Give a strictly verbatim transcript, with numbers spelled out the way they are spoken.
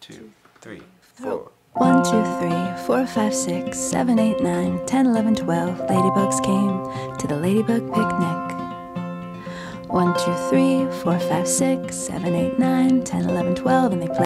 two, three, four. One, two, three, four, five, six, seven, eight, nine, ten, eleven, twelve. Ladybugs came to the ladybug picnic. One, two, three, four, five, six, seven, eight, nine, ten, eleven, twelve, and they played.